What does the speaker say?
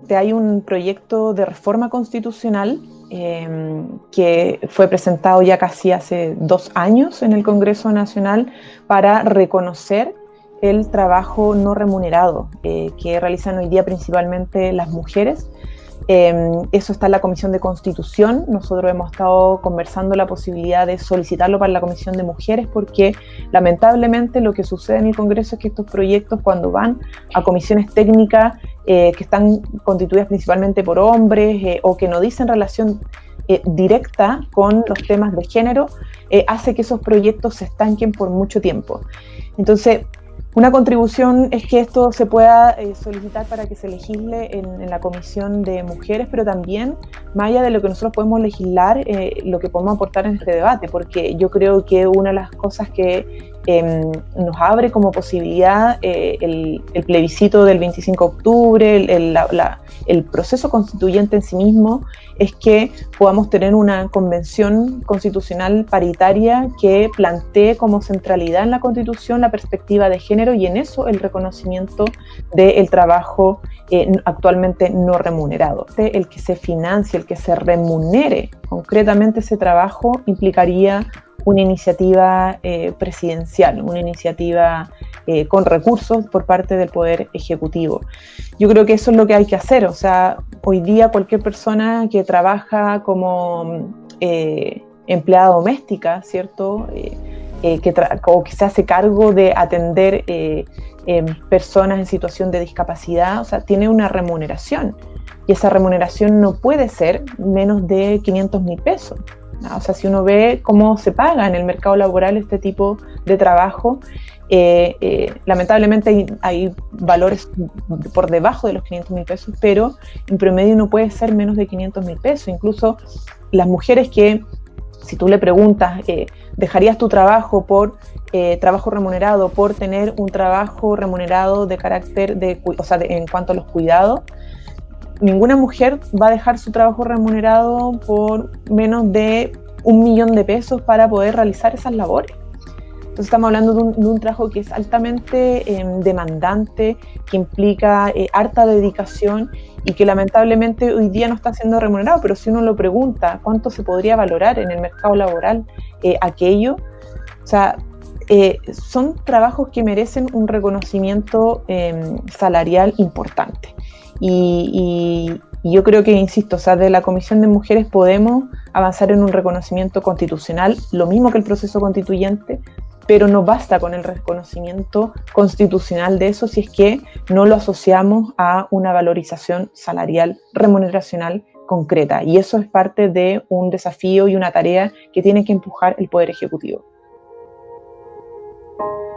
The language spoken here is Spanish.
Efectivamente, hay un proyecto de reforma constitucional que fue presentado ya casi hace 2 años en el Congreso Nacional para reconocer el trabajo no remunerado que realizan hoy día principalmente las mujeres. Eso está en la Comisión de Constitución. Nosotros hemos estado conversando la posibilidad de solicitarlo para la Comisión de Mujeres porque lamentablemente lo que sucede en el Congreso es que estos proyectos, cuando van a comisiones técnicas que están constituidas principalmente por hombres o que no dicen relación directa con los temas de género, hace que esos proyectos se estanquen por mucho tiempo. Entonces, una contribución es que esto se pueda solicitar para que se legisle en la Comisión de Mujeres, pero también, más allá de lo que nosotros podemos legislar, lo que podemos aportar en este debate, porque yo creo que una de las cosas que nos abre como posibilidad el plebiscito del 25 de octubre, el proceso constituyente en sí mismo, es que podamos tener una convención constitucional paritaria que plantee como centralidad en la Constitución la perspectiva de género y en eso el reconocimiento del trabajo actualmente no remunerado. El que se financie, el que se remunere concretamente ese trabajo implicaría una iniciativa presidencial, una iniciativa con recursos por parte del Poder Ejecutivo. Yo creo que eso es lo que hay que hacer. O sea, hoy día cualquier persona que trabaja como empleada doméstica, ¿cierto? O que se hace cargo de atender personas en situación de discapacidad, o sea, tiene una remuneración. Y esa remuneración no puede ser menos de 500.000 pesos. O sea, si uno ve cómo se paga en el mercado laboral este tipo de trabajo, lamentablemente hay valores por debajo de los 500.000 pesos, pero en promedio no puede ser menos de 500.000 pesos. Incluso las mujeres que, si tú le preguntas, ¿dejarías tu trabajo por trabajo remunerado por tener un trabajo remunerado de carácter en cuanto a los cuidados? Ninguna mujer va a dejar su trabajo remunerado por menos de 1 millón de pesos para poder realizar esas labores. Entonces estamos hablando de un trabajo que es altamente demandante, que implica harta dedicación y que lamentablemente hoy día no está siendo remunerado, pero si uno lo pregunta, ¿cuánto se podría valorar en el mercado laboral aquello? O sea, son trabajos que merecen un reconocimiento salarial importante. Y yo creo que, insisto, o sea, de la Comisión de Mujeres podemos avanzar en un reconocimiento constitucional, lo mismo que el proceso constituyente, pero no basta con el reconocimiento constitucional de eso si es que no lo asociamos a una valorización salarial, remuneracional concreta. Y eso es parte de un desafío y una tarea que tiene que empujar el Poder Ejecutivo.